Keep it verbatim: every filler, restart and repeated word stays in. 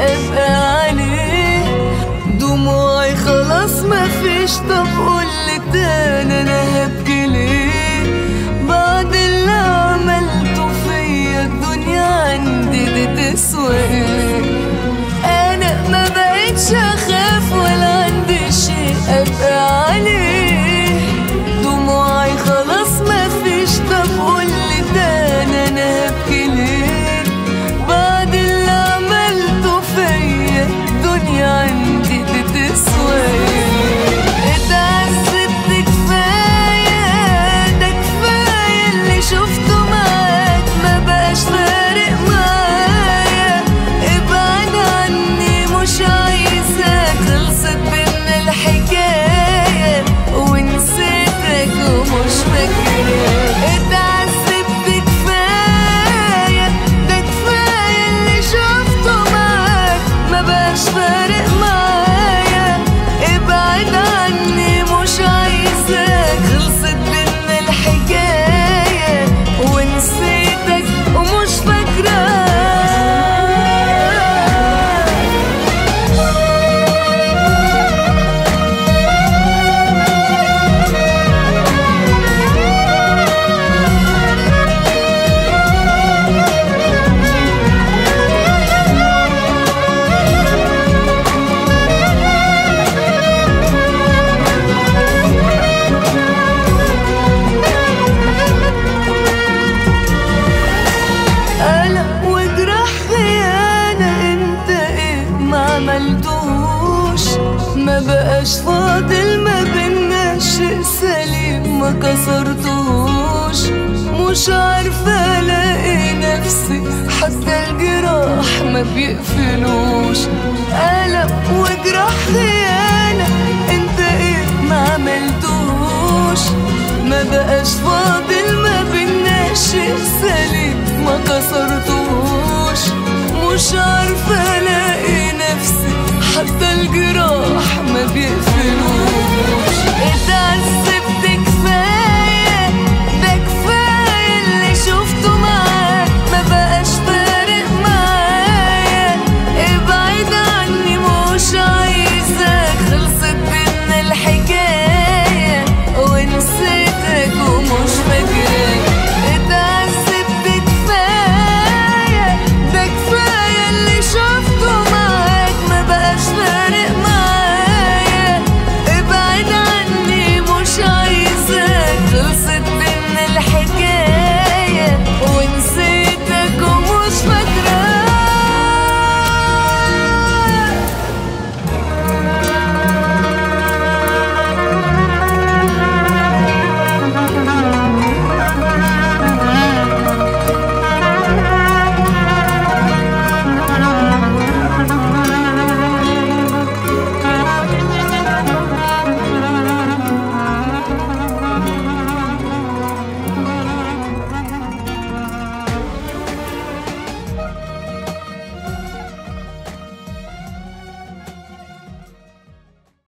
ابقى عليه. دموعي خلاص مفيش، طب قولي تاني انا هبكي ليه؟ بعد اللي عملته فيا الدنيا عندي دي تسوى ايه؟ انا ما بقتش اخاف ولا عندي شيء ابقى عليه. دموعي خلاص مفيش، طب قولي تاني انا هبكي ليه؟ بعد اللي عملته فيا الدنيا عندي دي تسوى ايه؟ اتعذبت كفاية، ده كفاية اللي شفته معاك ما بقاش فارق معايا. ابعد عني مش عايزاك، خلصت بينا الحكاية ونسيتك ومش فاكراك. اتعذبت كفاية، ده كفاية اللي شفته معاك ما بقاش فارق معايا. ابعد عني مش عايزاك، خلصت بينا الحكاية ونسيتك ومش فاكراك. قلق وجرح خيانة، انت ايه ما عملتوش؟ ما بقاش فاضل ما بينا شيء سليم ما كسرتوش. مش عارفة الاقي نفسي، حتى الجراح ما بيقفلوش. قلق وجرح خيانة، انت ايه ما عملتوش؟ ما بقاش فاضل ما بينا شيء سليم ما كسرتوش.